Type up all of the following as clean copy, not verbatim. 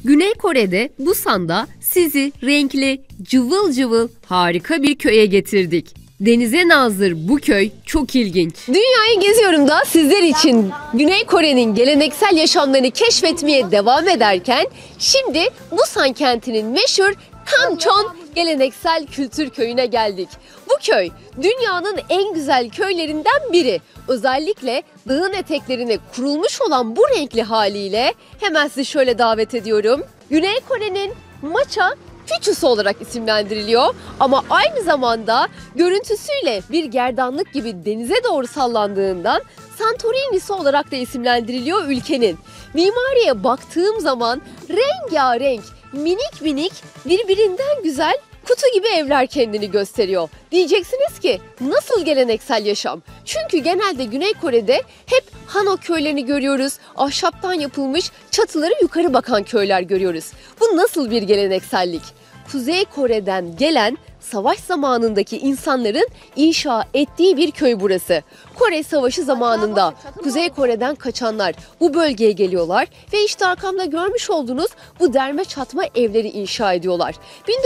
Güney Kore'de Busan'da sizi renkli, cıvıl cıvıl harika bir köye getirdik. Denize nazır bu köy çok ilginç. Dünyayı geziyorum da sizler için Güney Kore'nin geleneksel yaşamlarını keşfetmeye devam ederken şimdi Busan kentinin meşhur Kamchon Geleneksel Kültür Köyü'ne geldik. Bu köy dünyanın en güzel köylerinden biri. Özellikle dağın eteklerine kurulmuş olan bu renkli haliyle hemen sizi şöyle davet ediyorum. Güney Kore'nin Macha Picchu'su olarak isimlendiriliyor ama aynı zamanda görüntüsüyle bir gerdanlık gibi denize doğru sallandığından Santorini'si olarak da isimlendiriliyor ülkenin. Mimariye baktığım zaman rengarenk, minik minik, birbirinden güzel kutu gibi evler kendini gösteriyor. Diyeceksiniz ki nasıl geleneksel yaşam? Çünkü genelde Güney Kore'de hep Hanok köylerini görüyoruz. Ahşaptan yapılmış çatıları yukarı bakan köyler görüyoruz. Bu nasıl bir geleneksellik? Kuzey Kore'den gelen savaş zamanındaki insanların inşa ettiği bir köy burası. Kore Savaşı zamanında Kuzey Kore'den kaçanlar bu bölgeye geliyorlar ve işte arkamda görmüş olduğunuz bu derme çatma evleri inşa ediyorlar.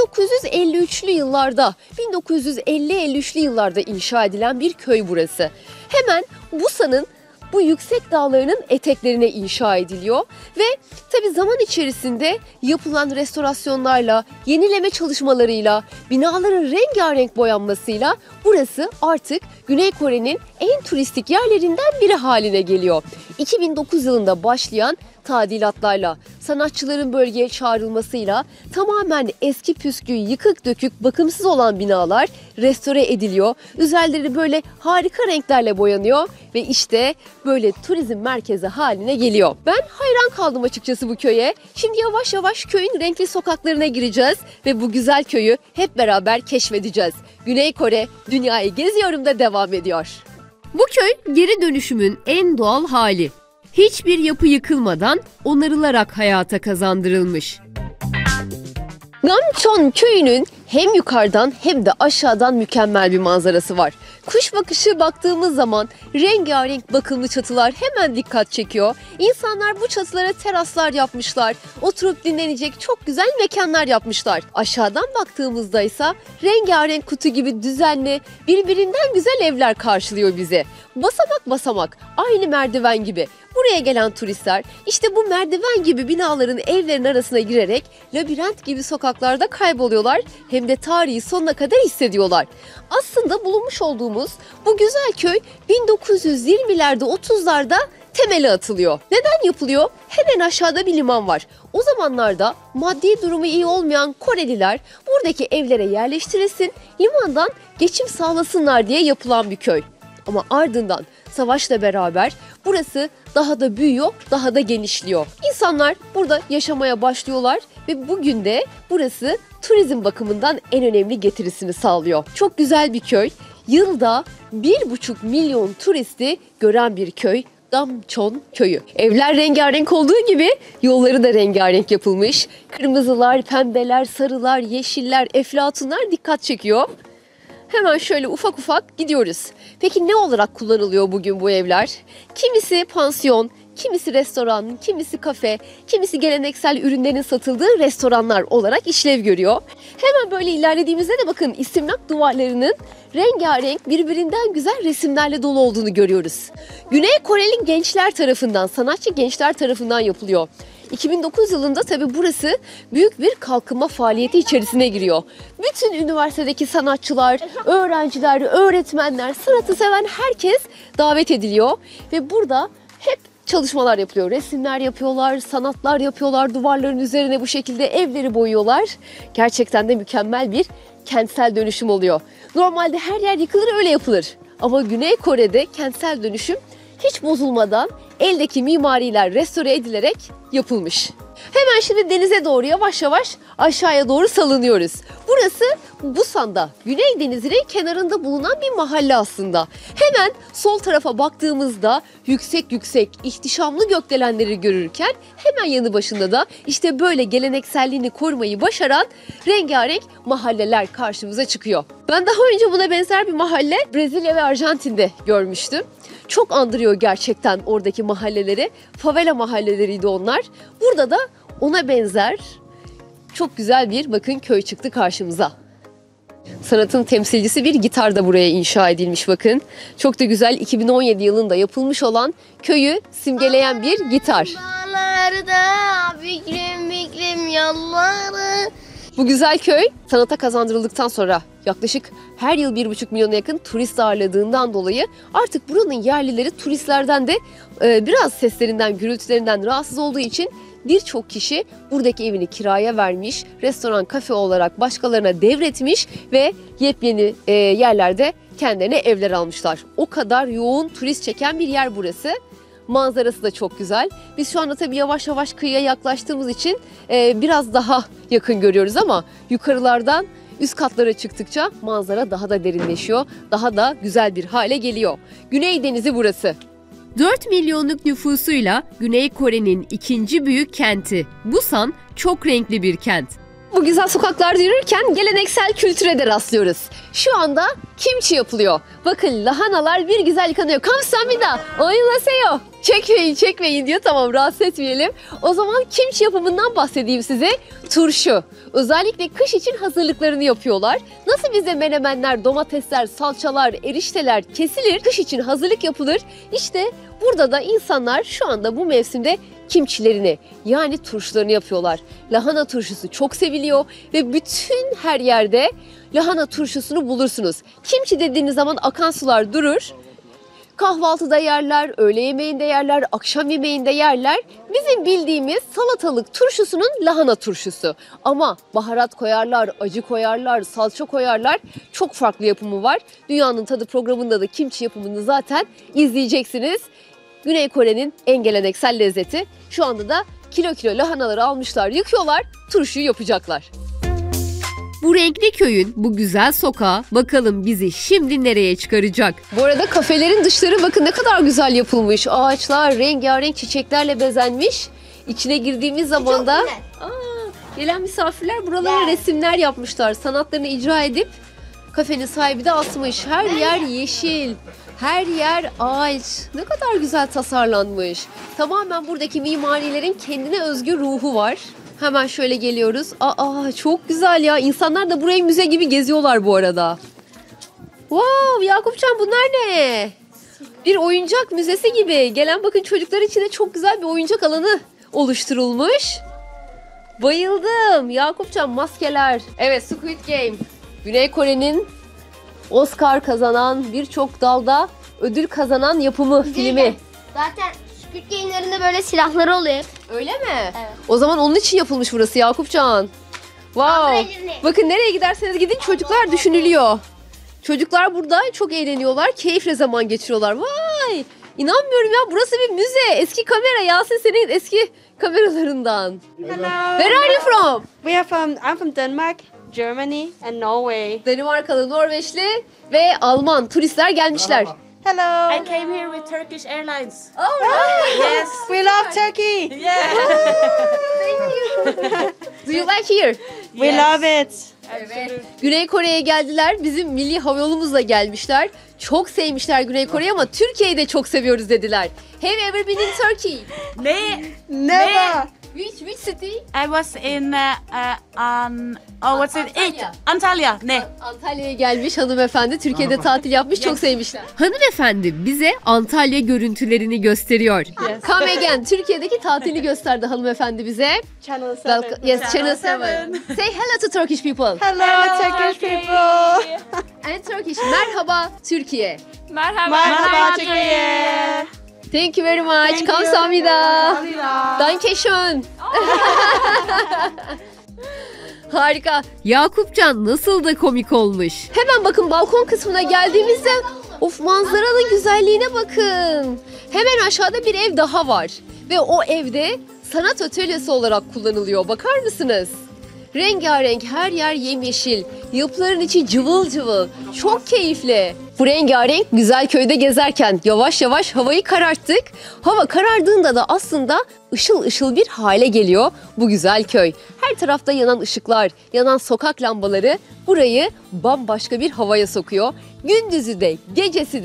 1953'lü yıllarda, 1950-53'lü yıllarda inşa edilen bir köy burası. Hemen Busan'ın bu yüksek dağlarının eteklerine inşa ediliyor ve tabii zaman içerisinde yapılan restorasyonlarla, yenileme çalışmalarıyla, binaların rengarenk boyanmasıyla burası artık Güney Kore'nin en turistik yerlerinden biri haline geliyor. 2009 yılında başlayan tadilatlarla, sanatçıların bölgeye çağrılmasıyla tamamen eski püskü, yıkık dökük, bakımsız olan binalar restore ediliyor. Üzerleri böyle harika renklerle boyanıyor ve işte böyle turizm merkezi haline geliyor. Ben hayran kaldım açıkçası bu köye. Şimdi yavaş yavaş köyün renkli sokaklarına gireceğiz ve bu güzel köyü hep beraber keşfedeceğiz. Güney Kore dünyayı geziyorum da devam ediyor. Bu köy geri dönüşümün en doğal hali. Hiçbir yapı yıkılmadan onarılarak hayata kazandırılmış. Namcheon köyünün hem yukarıdan hem de aşağıdan mükemmel bir manzarası var. Kuş bakışı baktığımız zaman rengarenk bakımlı çatılar hemen dikkat çekiyor. İnsanlar bu çatılara teraslar yapmışlar. Oturup dinlenecek çok güzel mekanlar yapmışlar. Aşağıdan baktığımızda ise rengarenk kutu gibi düzenli, birbirinden güzel evler karşılıyor bizi. Basamak basamak, aynı merdiven gibi. Buraya gelen turistler işte bu merdiven gibi binaların, evlerin arasına girerek labirent gibi sokaklarda kayboluyorlar. Hem de tarihi sonuna kadar hissediyorlar. Aslında bulunmuş olduğumuz bu güzel köy 1920'lerde 30'larda temeli atılıyor. Neden yapılıyor? Hemen aşağıda bir liman var. O zamanlarda maddi durumu iyi olmayan Koreliler buradaki evlere yerleştirilsin, limandan geçim sağlasınlar diye yapılan bir köy. Ama ardından savaşla beraber burası daha da büyüyor, daha da genişliyor. İnsanlar burada yaşamaya başlıyorlar ve bugün de burası turizm bakımından en önemli getirisini sağlıyor. Çok güzel bir köy. Yılda 1,5 milyon turisti gören bir köy. Namcheon köyü. Evler rengarenk olduğu gibi yolları da rengarenk yapılmış. Kırmızılar, pembeler, sarılar, yeşiller, eflatunlar dikkat çekiyor. Hemen şöyle ufak ufak gidiyoruz. Peki ne olarak kullanılıyor bugün bu evler? Kimisi pansiyon, kimisi restoran, kimisi kafe, kimisi geleneksel ürünlerin satıldığı restoranlar olarak işlev görüyor. Hemen böyle ilerlediğimizde de bakın istimlak duvarlarının rengarenk, birbirinden güzel resimlerle dolu olduğunu görüyoruz. Güney Koreli gençler tarafından, sanatçı gençler tarafından yapılıyor. 2009 yılında tabii burası büyük bir kalkınma faaliyeti içerisine giriyor. Bütün üniversitedeki sanatçılar, öğrenciler, öğretmenler, sanatı seven herkes davet ediliyor ve burada hep çalışmalar yapılıyor. Resimler yapıyorlar, sanatlar yapıyorlar, duvarların üzerine bu şekilde evleri boyuyorlar. Gerçekten de mükemmel bir kentsel dönüşüm oluyor. Normalde her yer yıkılır, öyle yapılır. Ama Güney Kore'de kentsel dönüşüm hiç bozulmadan eldeki mimariler restore edilerek yapılmış. Hemen şimdi denize doğru yavaş yavaş aşağıya doğru salınıyoruz. Burası Busan'da, Güney Denizi'nin kenarında bulunan bir mahalle aslında. Hemen sol tarafa baktığımızda yüksek yüksek ihtişamlı gökdelenleri görürken hemen yanı başında da işte böyle gelenekselliğini korumayı başaran rengarenk mahalleler karşımıza çıkıyor. Ben daha önce buna benzer bir mahalle Brezilya ve Arjantin'de görmüştüm. çok andırıyor gerçekten oradaki mahalleleri. Favela mahalleleriydi onlar. Burada da ona benzer çok güzel bir bakın köy çıktı karşımıza. Sanatın temsilcisi bir gitar da buraya inşa edilmiş bakın. Çok da güzel 2017 yılında yapılmış olan köyü simgeleyen bir gitar. Bu güzel köy sanata kazandırıldıktan sonra yaklaşık her yıl 1,5 milyona yakın turist ağırladığından dolayı artık buranın yerlileri turistlerden de biraz seslerinden, gürültülerinden rahatsız olduğu için birçok kişi buradaki evini kiraya vermiş, restoran, kafe olarak başkalarına devretmiş ve yepyeni yerlerde kendilerine evler almışlar. O kadar yoğun turist çeken bir yer burası. Manzarası da çok güzel. Biz şu anda tabii yavaş yavaş kıyıya yaklaştığımız için biraz daha yakın görüyoruz ama yukarılardan üst katlara çıktıkça manzara daha da derinleşiyor. Daha da güzel bir hale geliyor. Güney Denizi burası. 4 milyonluk nüfusuyla Güney Kore'nin ikinci büyük kenti. Busan çok renkli bir kent. Bu güzel sokaklarda yürürken geleneksel kültüre de rastlıyoruz. Şu anda kimchi yapılıyor. Bakın lahanalar bir güzel yıkanıyor. Kamsamida, oilaseyo. Çekmeyin diyor. Tamam, rahatsız etmeyelim. O zaman kimchi yapımından bahsedeyim size. Turşu. Özellikle kış için hazırlıklarını yapıyorlar. Nasıl bize menemenler, domatesler, salçalar, erişteler kesilir, kış için hazırlık yapılır. İşte burada da insanlar şu anda bu mevsimde kimçilerini yani turşularını yapıyorlar. Lahana turşusu çok seviliyor ve bütün her yerde lahana turşusunu bulursunuz. Kimçi dediğiniz zaman akan sular durur. Kahvaltıda yerler, öğle yemeğinde yerler, akşam yemeğinde yerler. Bizim bildiğimiz salatalık turşusunun lahana turşusu. Ama baharat koyarlar, acı koyarlar, salça koyarlar. Çok farklı yapımı var. Dünyanın Tadı programında da kimçi yapımını zaten izleyeceksiniz. Güney Kore'nin en geleneksel lezzeti. Şu anda da kilo lahanaları almışlar, yıkıyorlar, turşuyu yapacaklar. Bu renkli köyün bu güzel sokağı bakalım bizi şimdi nereye çıkaracak? Bu arada kafelerin dışları bakın ne kadar güzel yapılmış. Ağaçlar rengarenk çiçeklerle bezenmiş. İçine girdiğimiz zaman da gelen misafirler buralara resimler yapmışlar. Sanatlarını icra edip kafenin sahibi de asmış. Her yer yeşil. Her yer ağaç. Ne kadar güzel tasarlanmış. Tamamen buradaki mimarilerin kendine özgü ruhu var. Hemen şöyle geliyoruz. Çok güzel ya. İnsanlar da burayı müze gibi geziyorlar bu arada. Wow, Yakupcan bunlar ne? Bir oyuncak müzesi gibi. Gelen bakın çocuklar için de çok güzel bir oyuncak alanı oluşturulmuş. Bayıldım. Yakupcan maskeler. Evet, Squid Game. Güney Kore'nin Oscar kazanan, birçok dalda ödül kazanan yapımı filmi. Zaten Squid Game'lerinde böyle silahları oluyor. Öyle mi? Evet. O zaman onun için yapılmış burası Yakupcan. Wow. Bakın nereye giderseniz gidin çocuklar düşünülüyor. Çocuklar burada çok eğleniyorlar, keyifle zaman geçiriyorlar. Vay! İnanmıyorum ya, burası bir müze. Eski kamera, Yasin senin eski kameralarından. Hello. Where are you from? I'm from Denmark, Germany and Norway. Danimarkalı, Norveçli ve Alman turistler gelmişler. Hello. I came here with Turkish Airlines. Oh, right. Yes, we love Turkey. Yeah. Do you like here? We love it. Güney Kore'ye geldiler. Bizim milli havayolumuzla gelmişler. Çok sevmişler Güney Kore'yi ama Türkiye'yi de çok seviyoruz dediler. Have you ever been in Turkey? Never. Which city? I was in what's it? Antalya. Antalya. Ne? Antalya'ya gelmiş hanımefendi. Türkiye'de tatil yapmış. Çok sevmişler. Hanımefendi bize Antalya görüntülerini gösteriyor. Come again. Türkiye'deki tatilini gösterdi hanımefendi bize. Channel 7. Yes, Channel 7. Say hello to Turkish people. Hello, Turkish people. And Turkish. Merhaba Türkiye. Merhaba Türkiye. Thank you very much. Kamsahamnida. Danke schön. Harika. Yakupcan nasıl da komik olmuş. Hemen bakın balkon kısmına geldiğimizde of, manzaranın güzelliğine bakın. Hemen aşağıda bir ev daha var. Ve o evde sanat atölyesi olarak kullanılıyor. Bakar mısınız? Rengarenk, her yer yemyeşil. Yapıların içi cıvıl cıvıl. Çok keyifli. Bu rengarenk güzel köyde gezerken yavaş yavaş havayı kararttık. Hava karardığında da aslında ışıl ışıl bir hale geliyor bu güzel köy. Her tarafta yanan ışıklar, yanan sokak lambaları burayı bambaşka bir havaya sokuyor. Gündüzü de gecesi de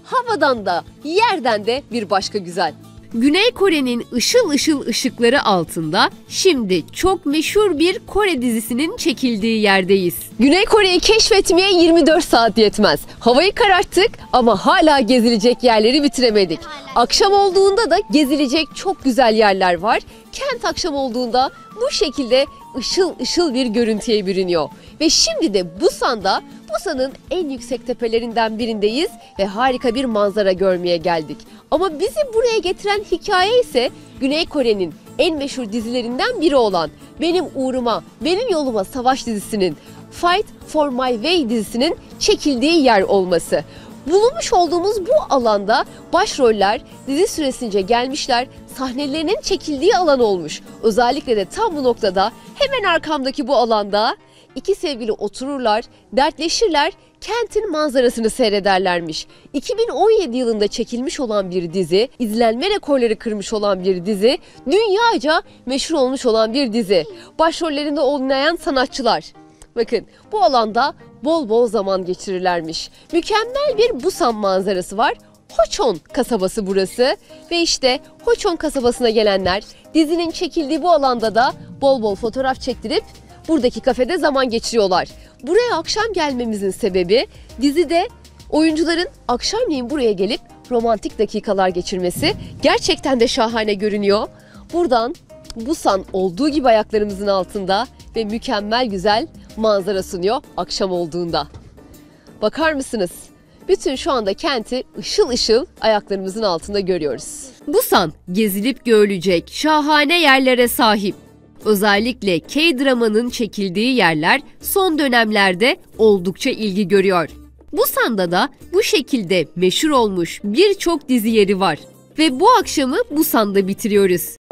havadan da yerden de bir başka güzel. Güney Kore'nin ışıl ışıl ışıkları altında şimdi çok meşhur bir Kore dizisinin çekildiği yerdeyiz. Güney Kore'yi keşfetmeye 24 saat yetmez. Havayı kararttık ama hala gezilecek yerleri bitiremedik. Akşam olduğunda da gezilecek çok güzel yerler var. Kent akşam olduğunda bu şekilde ışıl ışıl bir görüntüye bürünüyor. Ve şimdi de Busan'ın en yüksek tepelerinden birindeyiz ve harika bir manzara görmeye geldik. Ama bizi buraya getiren hikaye ise Güney Kore'nin en meşhur dizilerinden biri olan Benim Uğruma, Benim Yoluma Savaş dizisinin, Fight for My Way dizisinin çekildiği yer olması. Bulunmuş olduğumuz bu alanda başroller dizi süresince gelmişler, sahnelerinin çekildiği alan olmuş. Özellikle de tam bu noktada hemen arkamdaki bu alanda iki sevgili otururlar, dertleşirler, kentin manzarasını seyrederlermiş. 2017 yılında çekilmiş olan bir dizi, izlenme rekorları kırmış olan bir dizi, dünyaca meşhur olmuş olan bir dizi. Başrollerinde oynayan sanatçılar. Bakın bu alanda bol bol zaman geçirirlermiş. Mükemmel bir Busan manzarası var. Hochon kasabası burası ve işte Hochon kasabasına gelenler dizinin çekildiği bu alanda da bol bol fotoğraf çektirip buradaki kafede zaman geçiriyorlar. Buraya akşam gelmemizin sebebi dizide oyuncuların akşamleyin buraya gelip romantik dakikalar geçirmesi. Gerçekten de şahane görünüyor. Buradan Busan olduğu gibi ayaklarımızın altında ve mükemmel güzel manzara sunuyor akşam olduğunda. Bakar mısınız? Bütün şu anda kenti ışıl ışıl ayaklarımızın altında görüyoruz. Busan gezilip görülecek şahane yerlere sahip. Özellikle K-dramanın çekildiği yerler son dönemlerde oldukça ilgi görüyor. Busan'da da bu şekilde meşhur olmuş birçok dizi yeri var. Ve bu akşamı Busan'da bitiriyoruz.